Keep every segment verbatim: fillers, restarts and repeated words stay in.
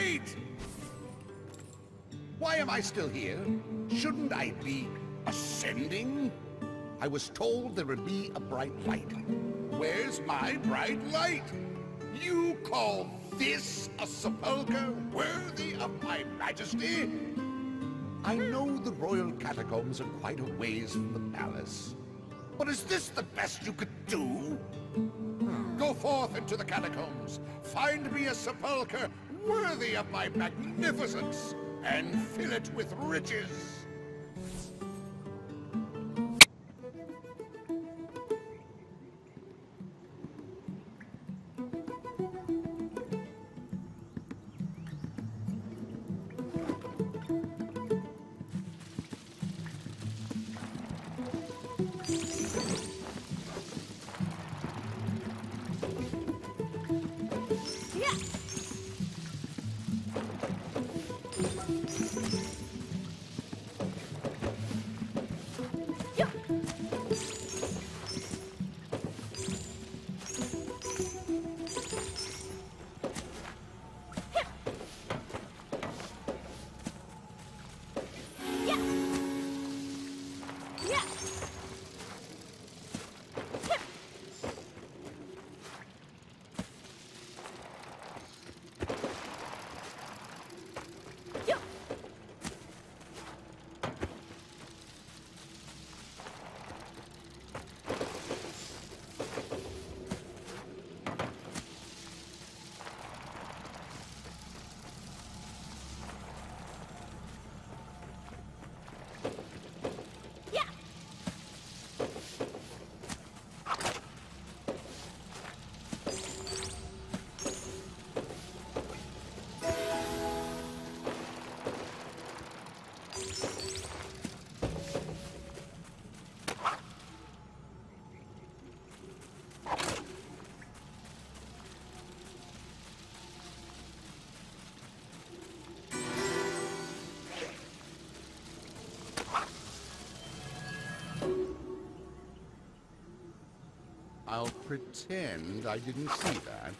Wait! Why am I still here? Shouldn't I be ascending? I was told there would be a bright light. Where's my bright light? You call this a sepulchre worthy of my majesty? I know the royal catacombs are quite a ways from the palace. But is this the best you could do? Go forth into the catacombs. Find me a sepulchre worthy of my magnificence, and fill it with riches. I'll pretend I didn't see that.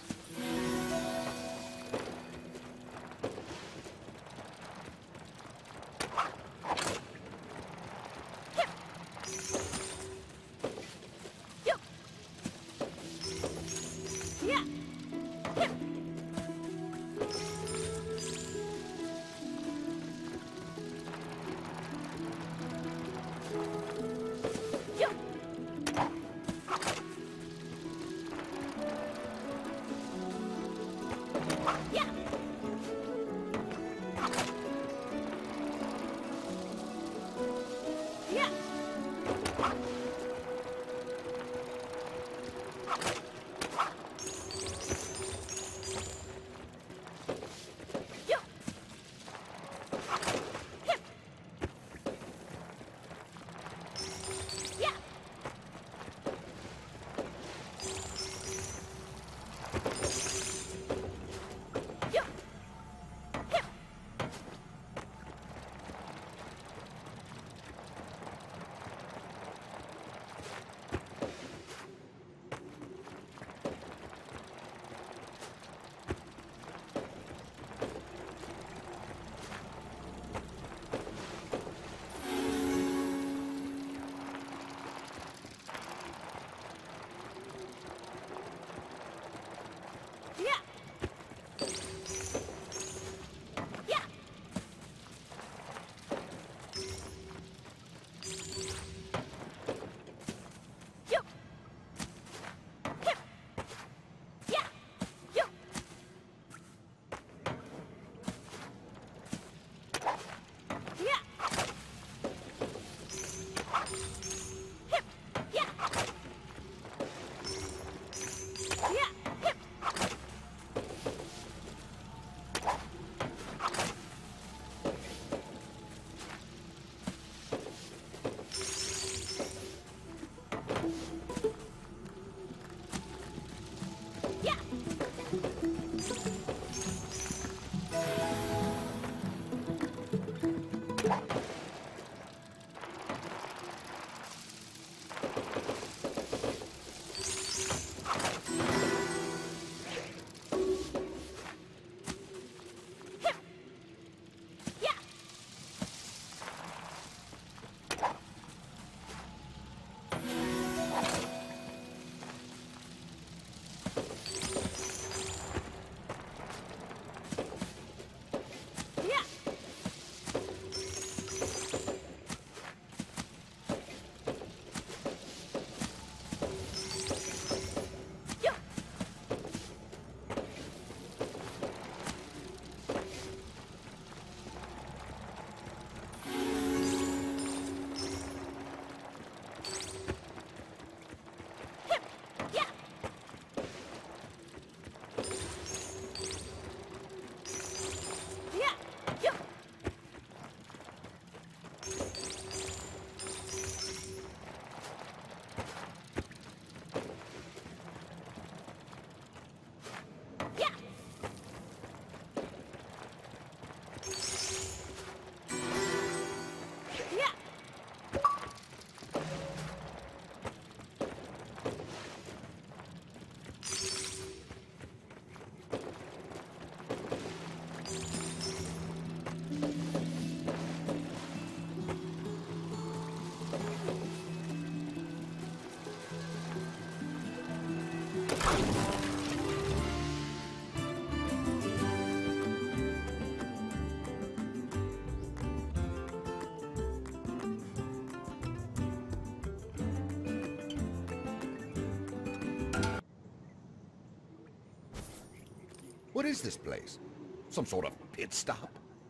What is this place? Some sort of pit stop?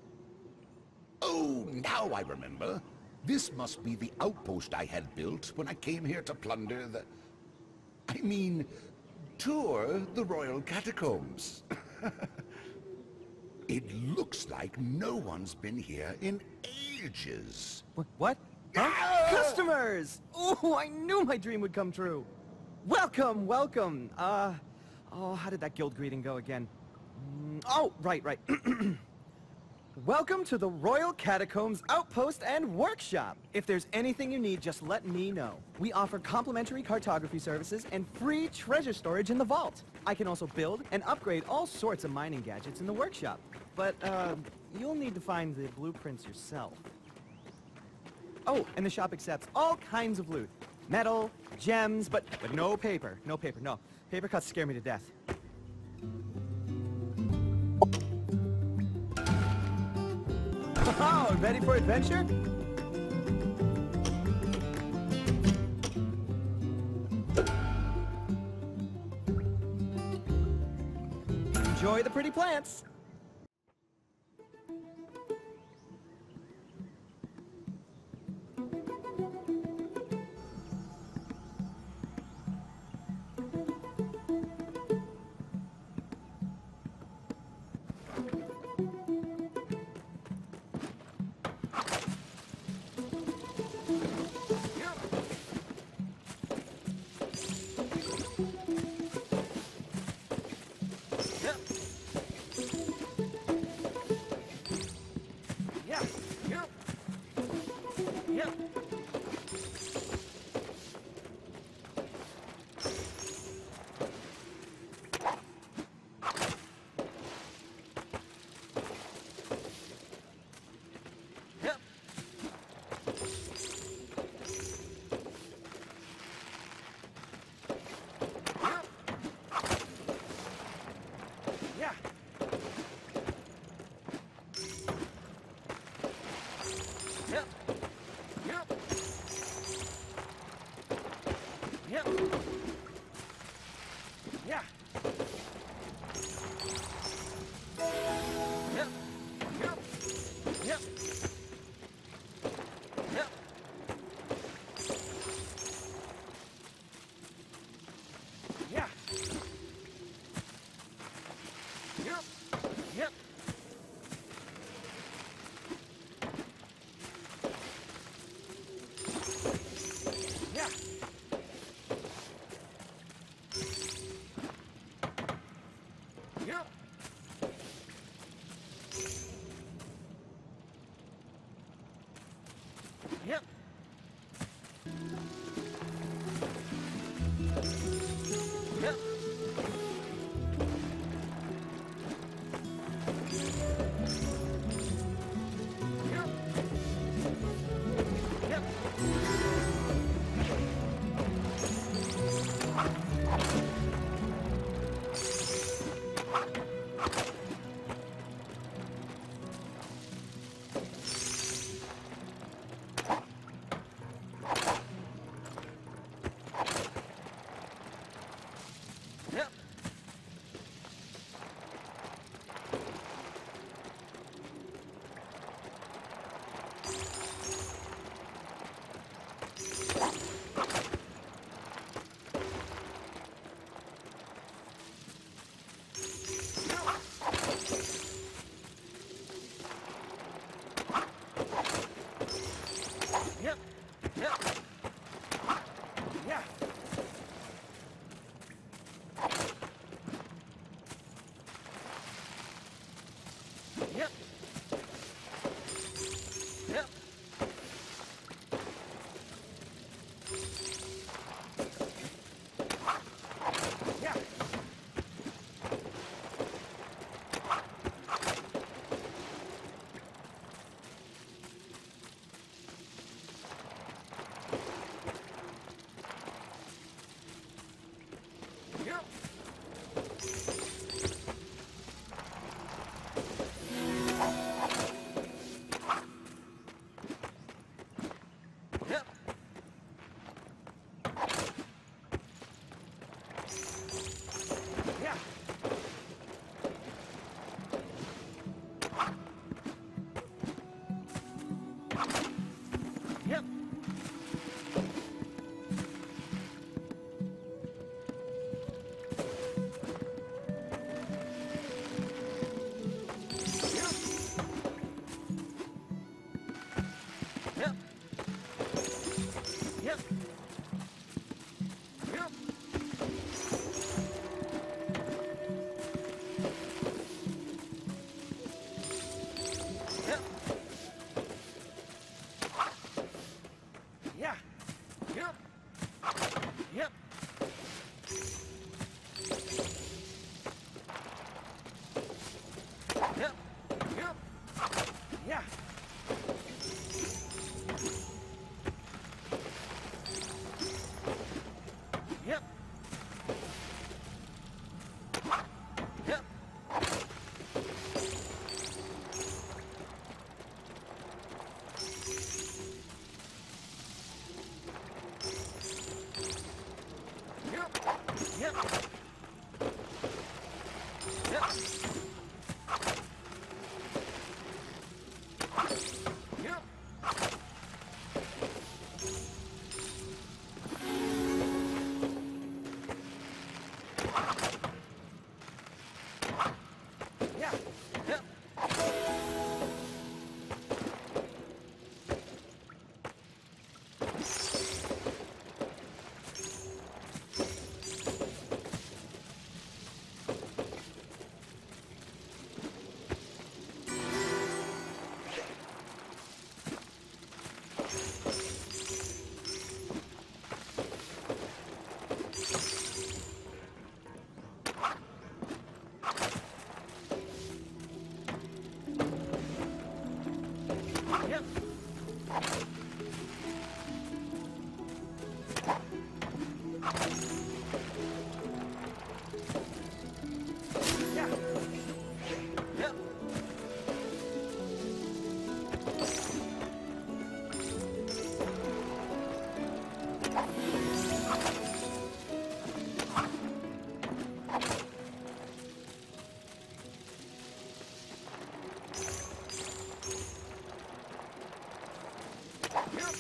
Oh, now I remember. This must be the outpost I had built when I came here to plunder the... I mean, tour the royal catacombs. It looks like no one's been here in ages. What? What? Huh? Customers! Oh, I knew my dream would come true. Welcome, welcome. Uh, oh, how did that guild greeting go again? Mm, oh, right, right. Welcome to the Royal Catacombs Outpost and Workshop. If there's anything you need, just let me know. We offer complimentary cartography services and free treasure storage in the vault. I can also build and upgrade all sorts of mining gadgets in the workshop. But, uh, you'll need to find the blueprints yourself. Oh, and the shop accepts all kinds of loot. Metal, gems, but, but no paper. No paper, no. Paper cuts scare me to death. Oh, ready for adventure? Enjoy the pretty plants. Yep. Yep. Yep. Yep. Yep. Yep. Yeah. Yep. Yep. Yep. Yep. Yeah. Yep. Yep. Yep. Yep. Yep. Yep. Yeah. Yep. Yep. Yeah. Yep. Yep.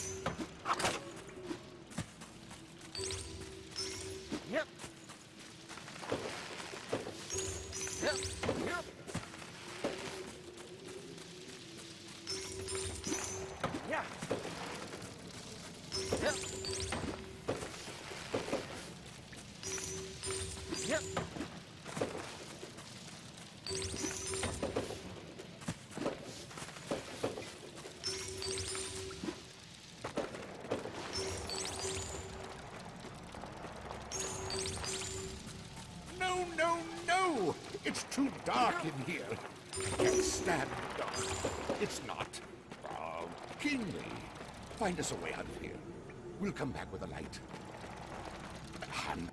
Yep. Yep. Yep. Yeah. Yep. Yep. No, no, no! It's too dark in here. I can't stand the dark. It's not uh, kingly. Find us a way out of here. We'll come back with a light. Han.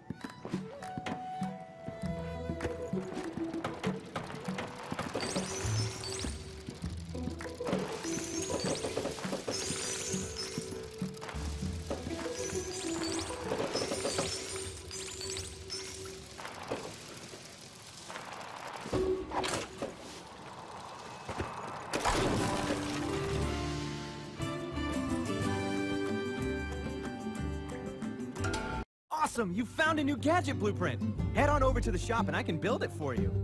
Awesome! You found a new gadget blueprint! Head on over to the shop and I can build it for you.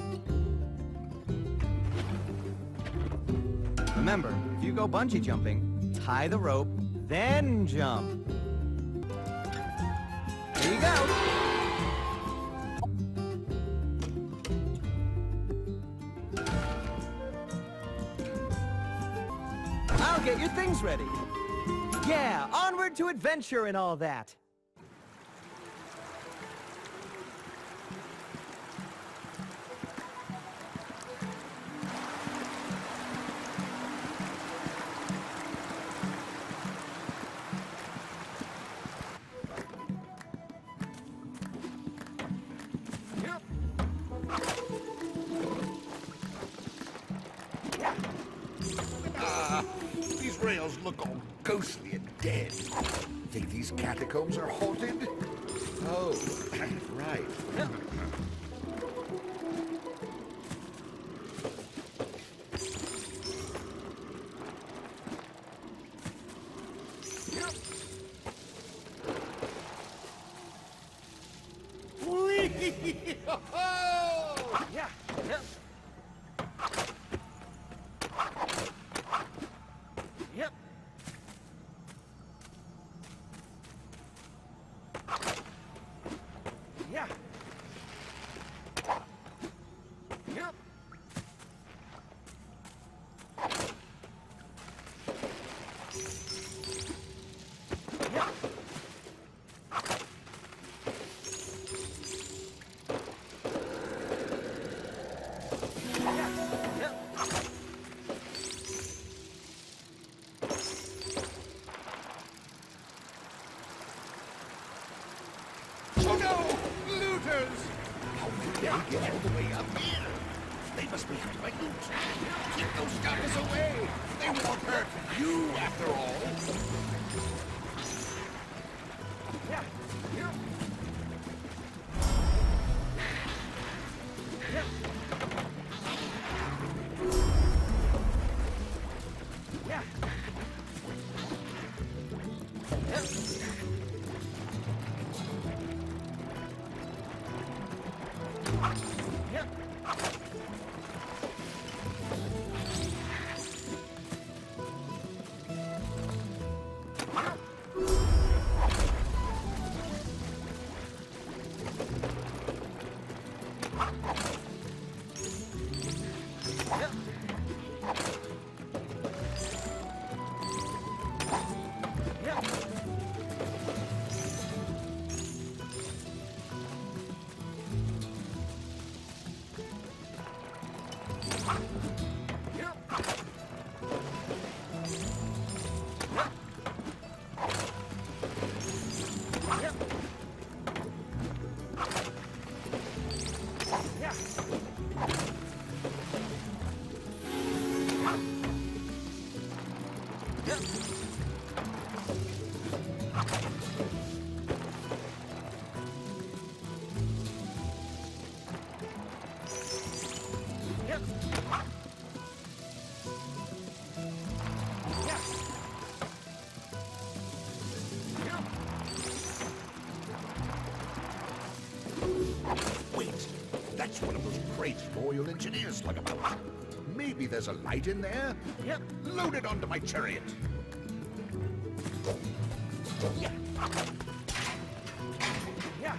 Remember, if you go bungee jumping, tie the rope, then jump. Here you go! I'll get your things ready. Yeah, onward to adventure and all that. Yep. Ah, these rails look all ghostly and dead. Think these catacombs are haunted? Oh, right. Yep. Yep. Whee! Yeah. Yep. Yep. no! Looters! How did they get all the way up here? They must be after my loot. Keep those guys away! They won't hurt you, after all. Yeah. Yeah. Yeah. Yeah. Yeah. Wait, that's one of those crates Royal Engineers slung about. Maybe there's a light in there? Yep. Load it onto my chariot. Yeah. Yeah.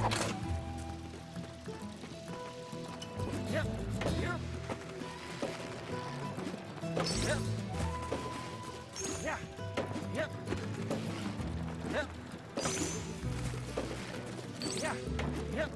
Yep. Here. Yep. Yeah. Yep. Yep. Yeah. Yep.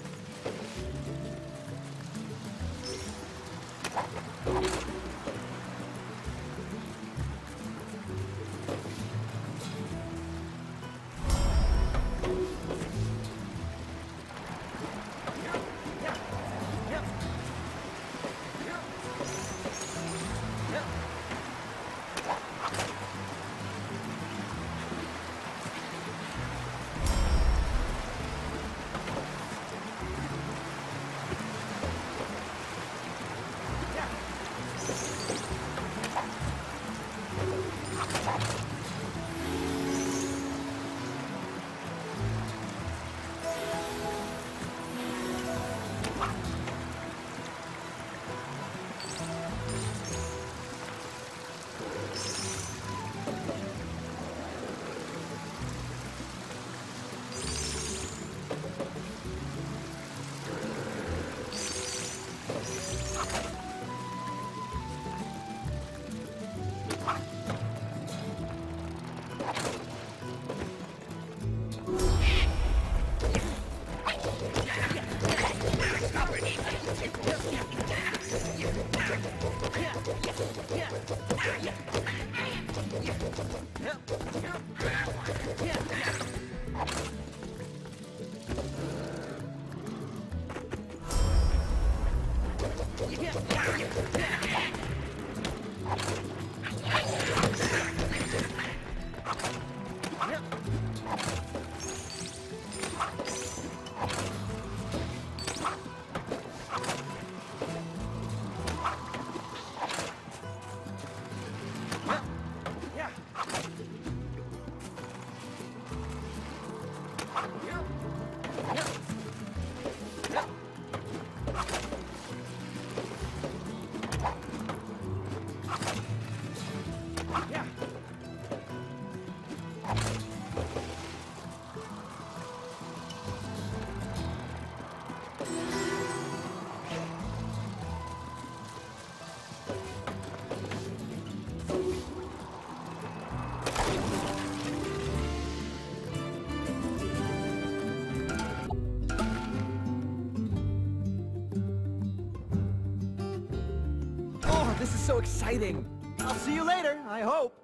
This is so exciting! I'll see you later, I hope!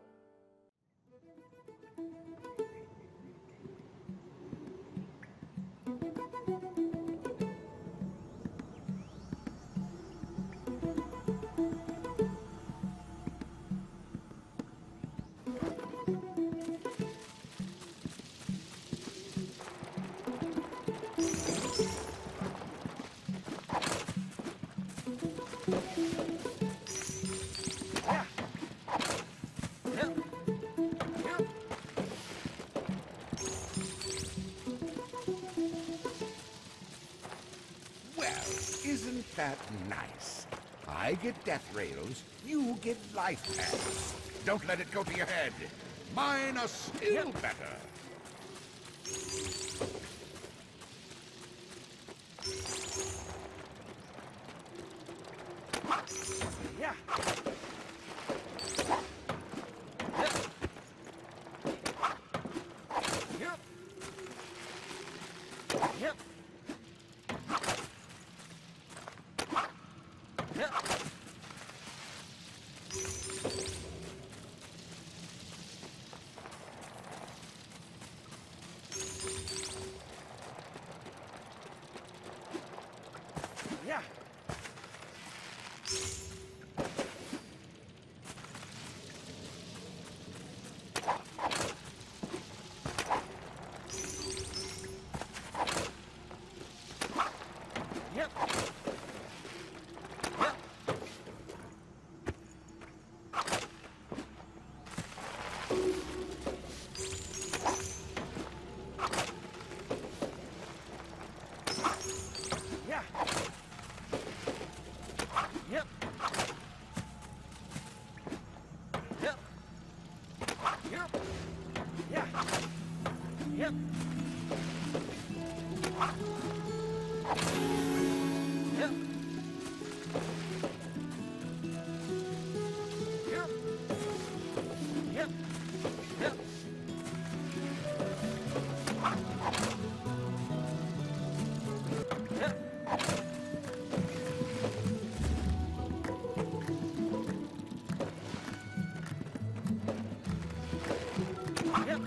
Isn't that nice? I get death rails, you get life paths. Don't let it go to your head. Mine are still better. Yeah. Yep. Yep. Yeah. Yep. Yep. Yeah. Yep. Yep. Yep. Yeah. Yep. Yep. Yep. Yep. Yep. Yep. Yep.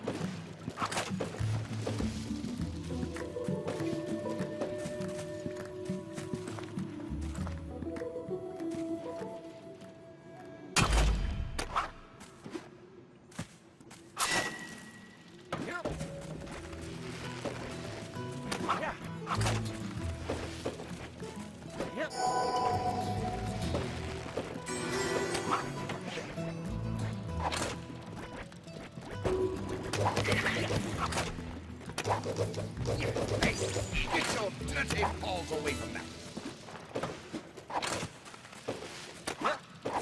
Yep. Yeah. Yep. Hey, get your dirty paws away from that. Yep.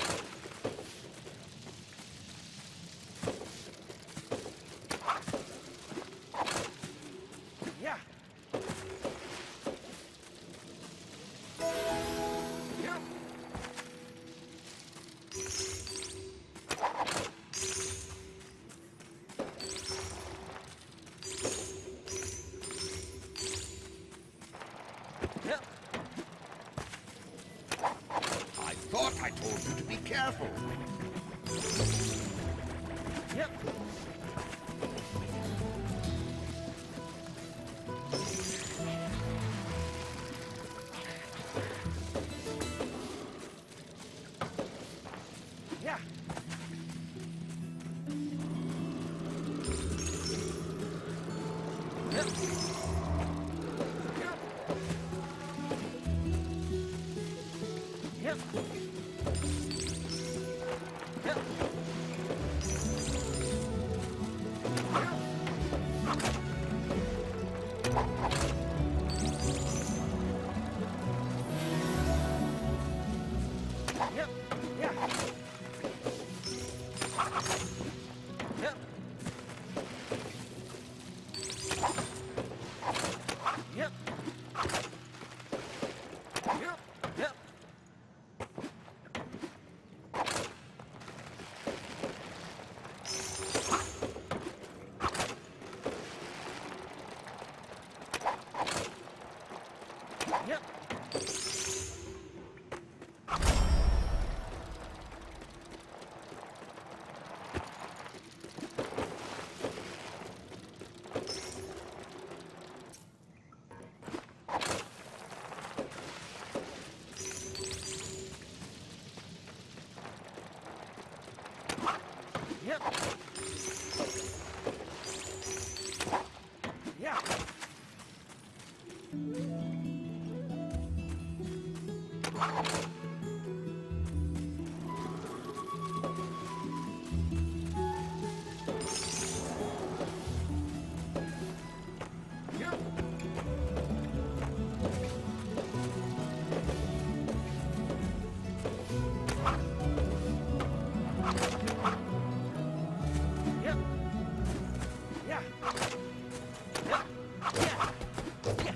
Yeah. Yep. Yep. I thought I told you to be careful. Yep. Yeah. Yep. Yep. Yep. Yep. Yep. Yeah. Yep. Yep. Yep. Yep. Yep. Yep. Yeah. Yep. Yep. Yeah. Yep. Yeah. Yeah.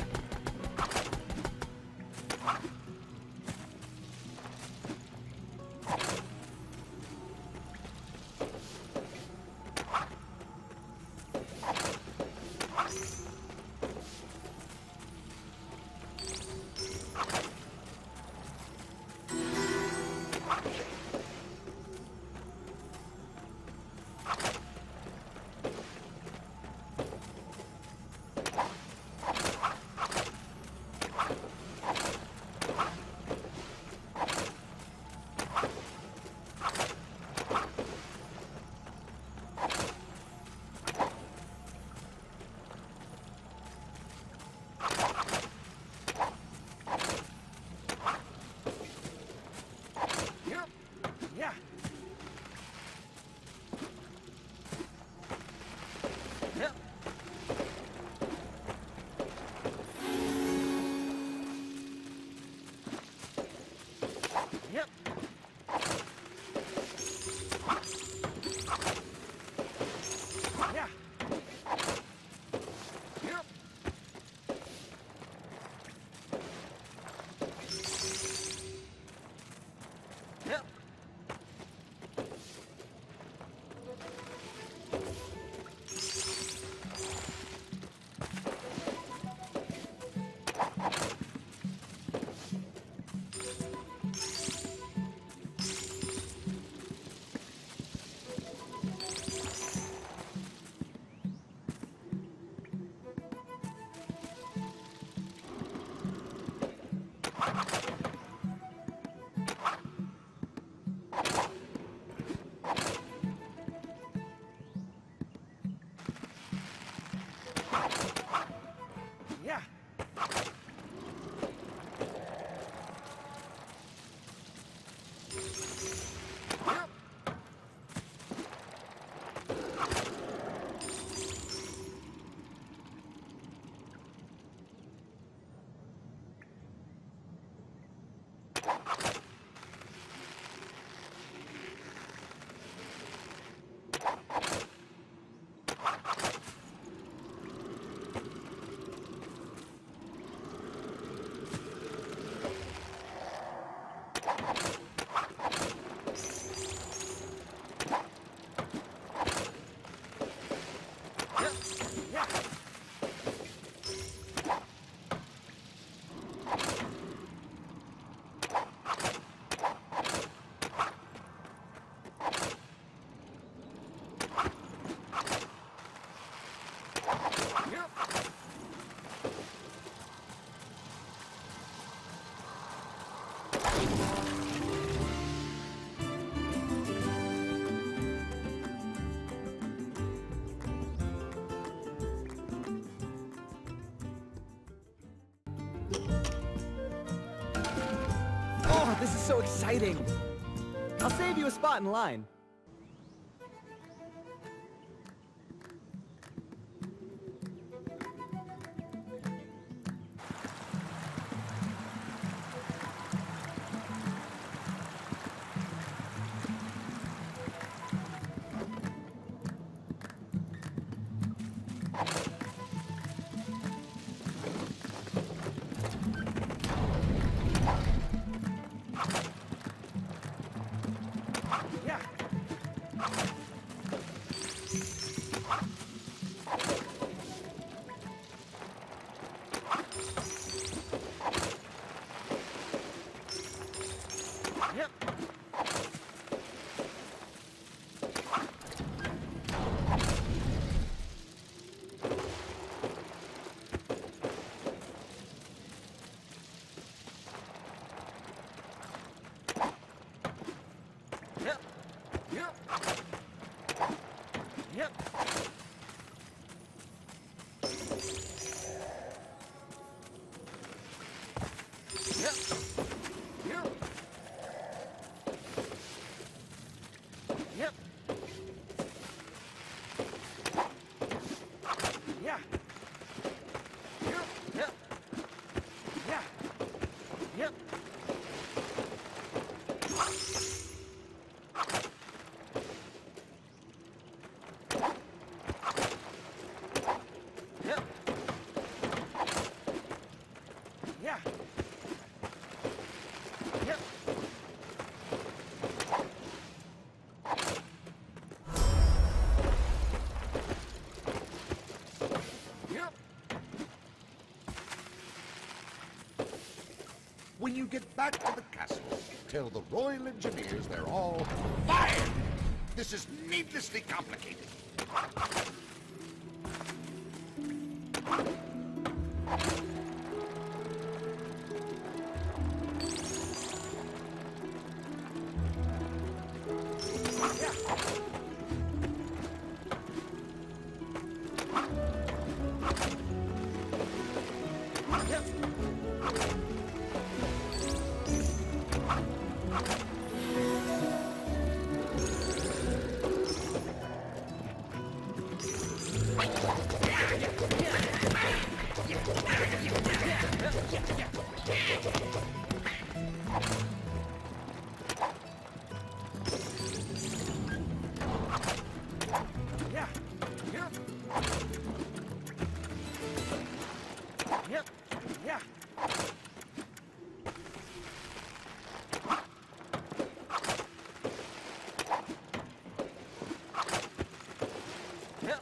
Yeah. Yep. Yeah. Yep. Oh, this is so exciting! I'll save you a spot in line. Yeah. Yep. Yep. Yep. Yep. Yep. Yep. Yep. Yeah. Yep. Yep. Yeah. Yep. Yep. Yeah. Yep. Yep. When you get back to the castle, tell the Royal Engineers they're all fired! This is needlessly complicated. Yeah. Yep. Yep. Yeah. Yep.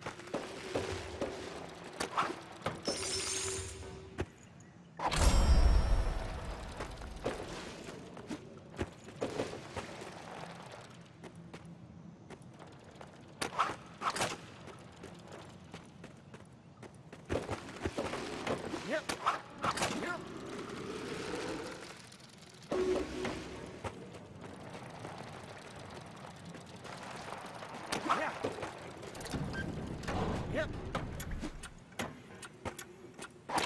Yep. Yep. Yeah. Yep.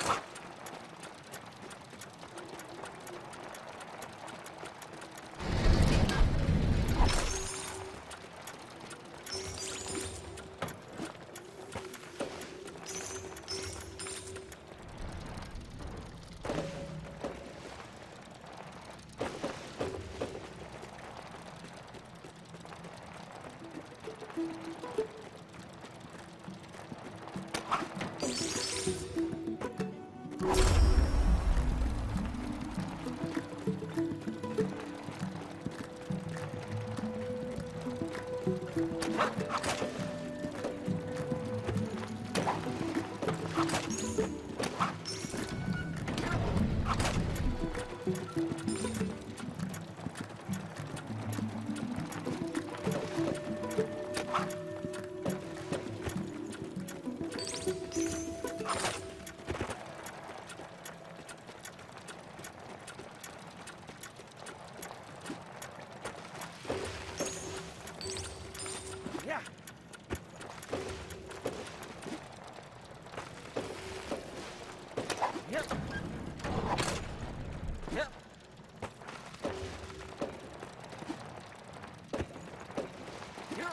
Yeah. Yep. Yep. Yep.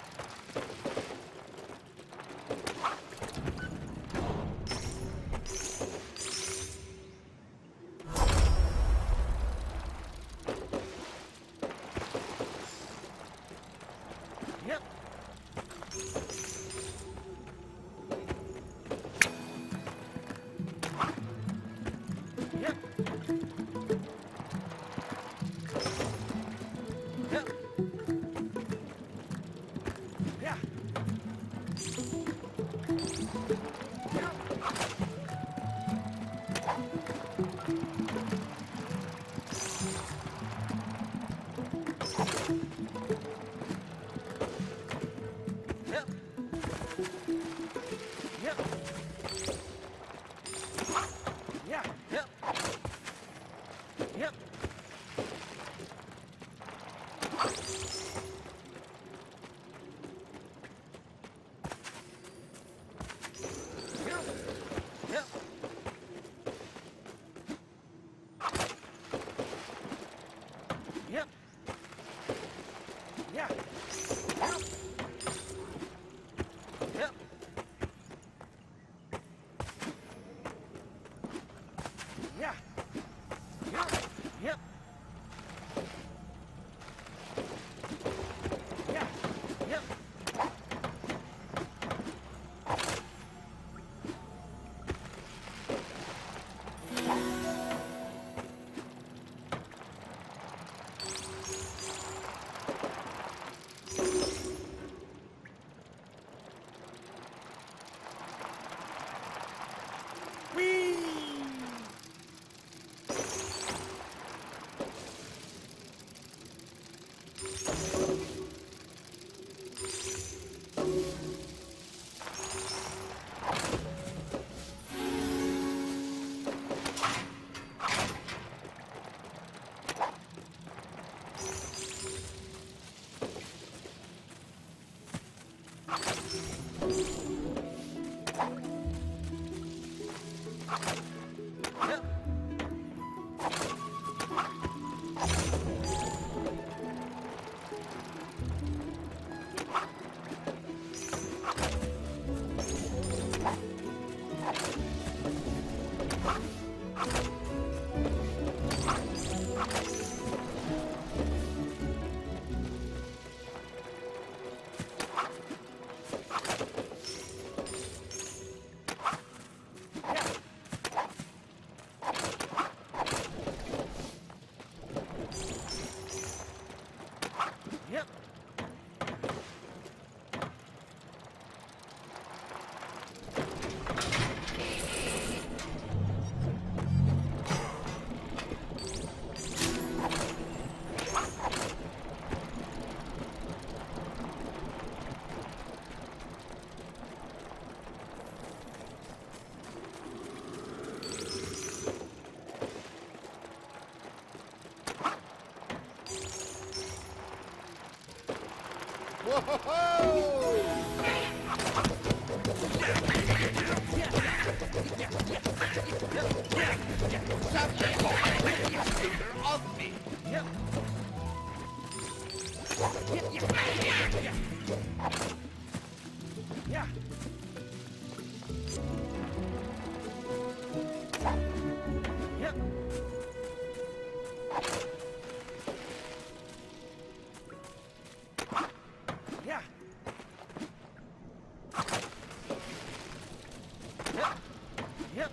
Yep. Yep. Yep. Yeah. Yep. Yep. Yeah. Yep. Yep. Yep. Yep. Yep. Yeah. Yep. Yep. Yeah. Yep. Yep. Yeah. Yep. Whee! Yep. Yep. Off me! Yep. Yeah. Yep. Yeah. Yep. Yep.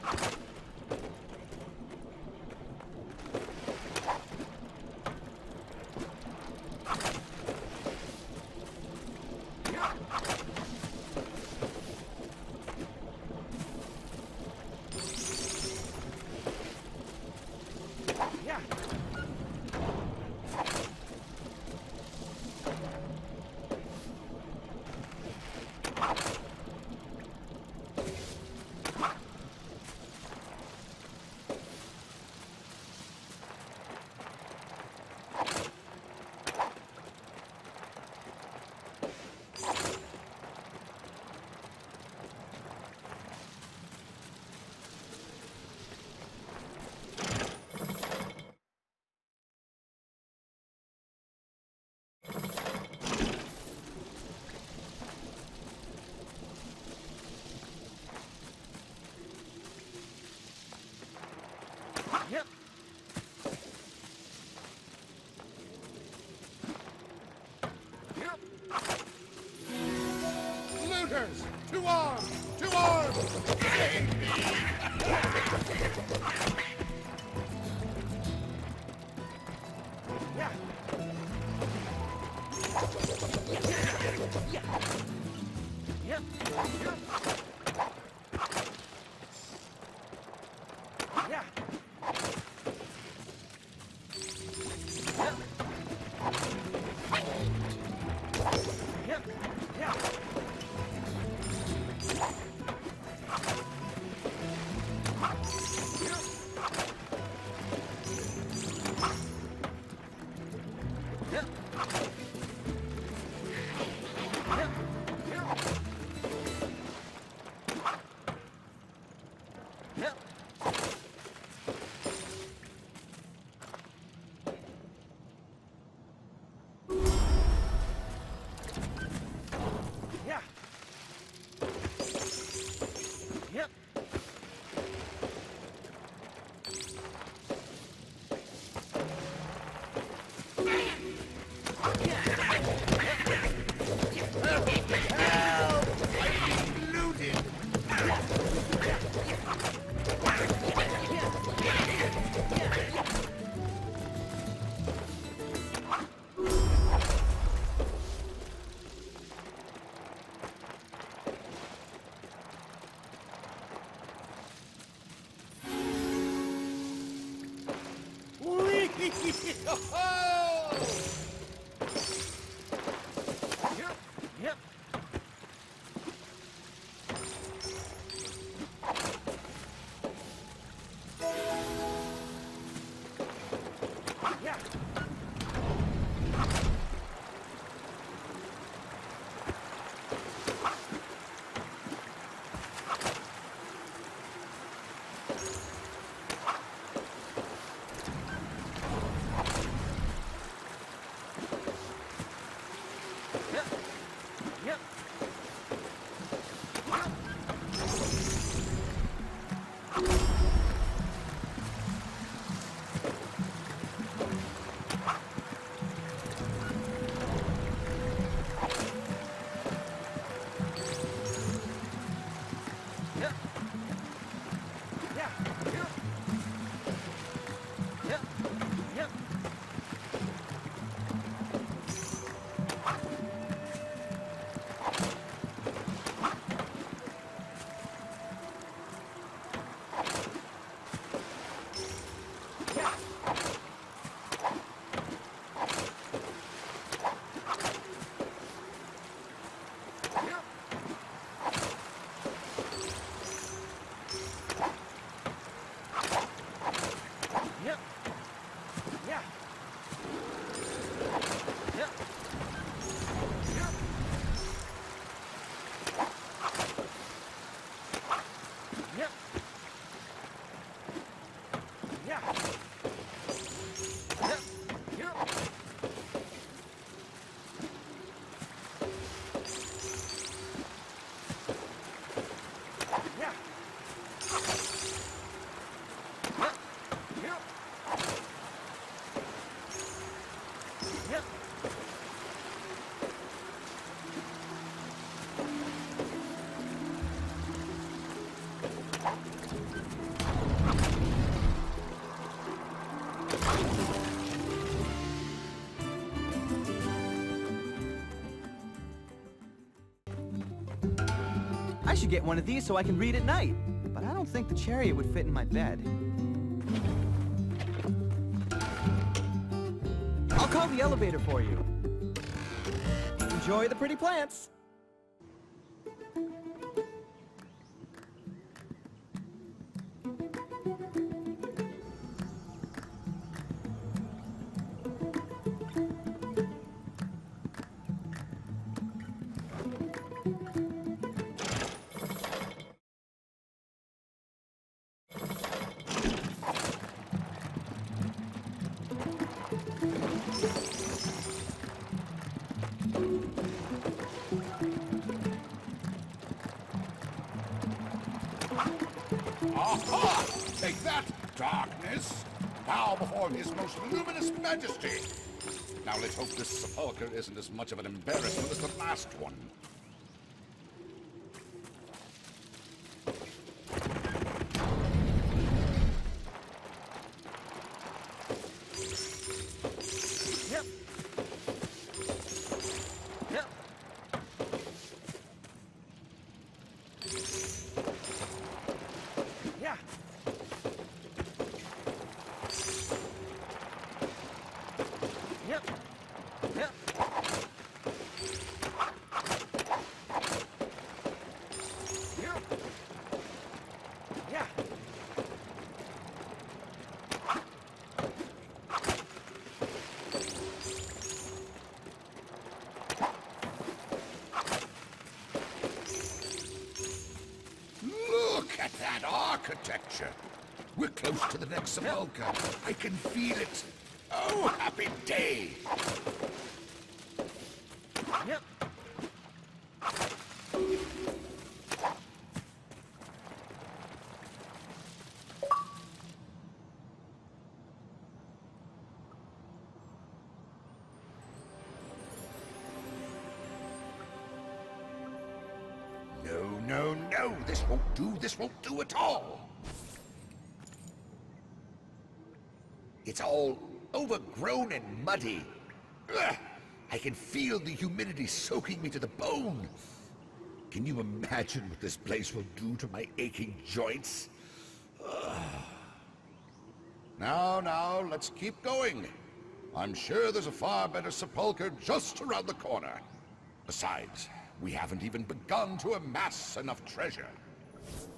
Yeah. Yep. Yep. Yeah. Yep. Yep. Yep. Yeah. Yep. Looted! Yep. Yep. Yeah. Yep. Yep. Yep. Yeah. Yep. Yep. Yep. Yeah. Yep. Yep. Yeah. Yep. Yep. Yep. Yeah. Yep. Yep. Yeah. Yep. Yep. Yep. I should get one of these so I can read at night. But I don't think the chariot would fit in my bed. I'll call the elevator for you. Enjoy the pretty plants. Aha! Take that, darkness! Bow before his most luminous majesty! Now let's hope this sepulcher isn't as much of an embarrassment as the last one. Yep. Yep. Yeah. Look at that architecture. We're close to the next sepulcher. I can feel it. Oh, happy day. Yep. No, no, no. This won't do. This won't do at all. It's all overgrown and muddy. Ugh. I can feel the humidity soaking me to the bone. Can you imagine what this place will do to my aching joints? Ugh. Now, now, let's keep going. I'm sure there's a far better sepulcher just around the corner. Besides, we haven't even begun to amass enough treasure.